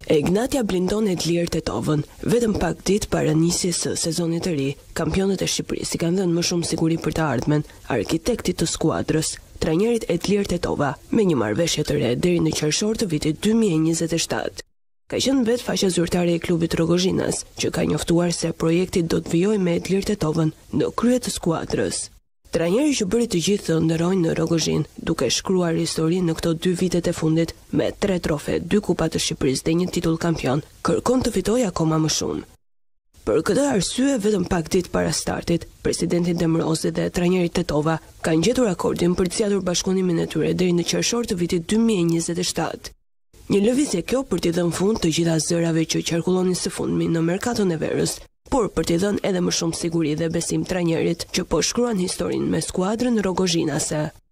Ignatia blindon e lirë Tetovën. Vetëm pak ditë para nisjes së sezonit të ri, kampionët e Shqipërisë i kanë dhënë më shumë siguri për të ardhmen arkitektit të skuadrës, trajnerit Edlir Tetova, me një marrëveshje të re deri në qershor të vitit 2027. Ka qenë vetë faqja zyrtare e klubit Rogozhinas, që ka njoftuar se projekti do të vijojë me Edlir Tetovën në krye të skuadrës. Trajneri që bëri të gjithë të nderojnë në Rogozhin, duke shkruar historinë në këto 2 vitet e fundit me 3 trofe, 2 kupa të Shqipërisë dhe 1 titull kampion, kërkon të fitojë akoma më shumë. Për këtë arsye, vetëm pak ditë para startit, presidenti Demrozi dhe trajneri Tetova kanë gjetur akordin për të zgjatur bashkëpunimin e tyre deri në qershor të vitit 2027. Një lëvizje kjo për t'i dhënë fund të gjitha zërave që qarkullonin së fundmi në merkaton e verës, por për t'i dhënë edhe më shumë siguri dhe besim trajnerit që po shkruan historinë me skuadrën Rogozhinase.